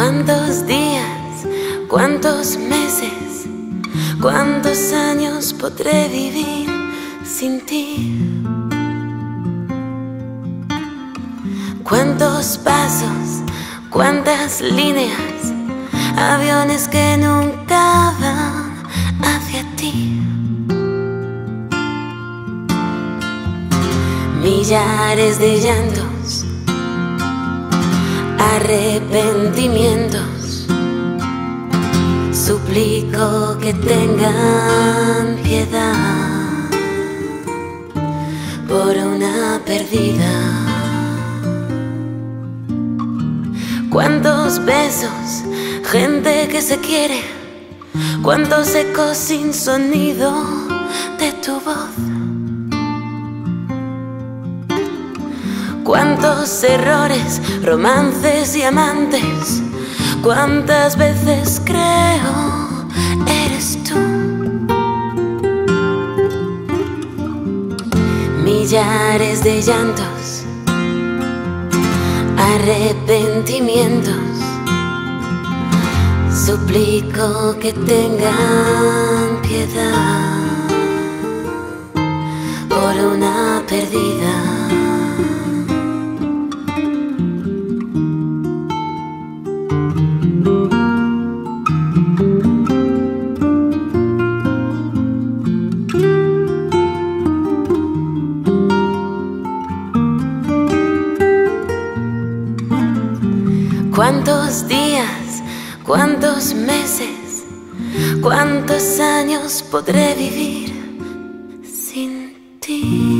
¿Cuántos días, cuántos meses, cuántos años podré vivir sin ti? ¿Cuántos pasos, cuántas líneas, aviones que nunca van hacia ti? Millares de llantos, arrepentimientos, suplico que tengan piedad por una perdida. Cuántos besos, gente que se quiere, cuántos ecos sin sonido de tu voz. Cuántos errores, romances y amantes, cuántas veces creo eres tú. Millares de llantos, arrepentimientos, suplico que tengan piedad por una perdida. ¿Cuántos días, cuántos meses, cuántos años podré vivir sin ti?